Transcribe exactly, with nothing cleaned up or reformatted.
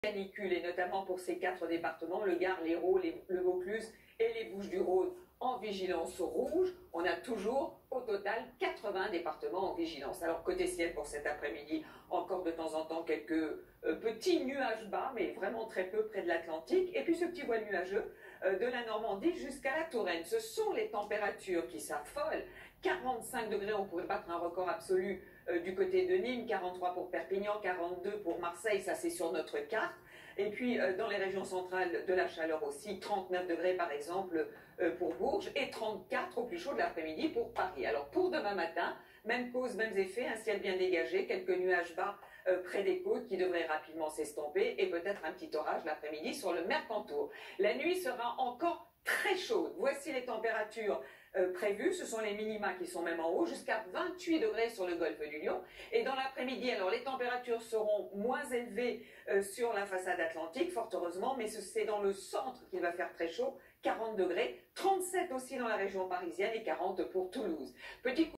Canicule, et notamment pour ces quatre départements, le Gard, l'Hérault, le Vaucluse et les Bouches-du-Rhône en vigilance rouge. On a toujours au total quatre-vingts départements en vigilance. Alors côté ciel pour cet après-midi, encore de temps en temps quelques euh, petits nuages bas, mais vraiment très peu près de l'Atlantique. Et puis ce petit voile nuageux euh, de la Normandie jusqu'à la Touraine. Ce sont les températures qui s'affolent. quarante-cinq degrés, on pourrait battre un record absolu euh, du côté de Nîmes, quarante-trois pour Perpignan, quarante-deux pour Marseille, ça c'est sur notre carte. Et puis euh, dans les régions centrales, de la chaleur aussi, trente-neuf degrés par exemple euh, pour Bourges et trente-quatre au plus chaud de l'après-midi pour Paris. Alors pour demain matin, même cause, mêmes effets, un ciel bien dégagé, quelques nuages bas euh, près des côtes qui devraient rapidement s'estomper et peut-être un petit orage l'après-midi sur le Mercantour. La nuit sera encore très chaude. Voici les températures euh, prévues. Ce sont les minima qui sont même en haut, jusqu'à vingt-huit degrés sur le golfe du Lion. Et dans l'après-midi, alors les températures seront moins élevées euh, sur la façade atlantique, fort heureusement, mais c'est dans le centre qu'il va faire très chaud, quarante degrés, trente-sept aussi dans la région parisienne et quarante pour Toulouse. Petit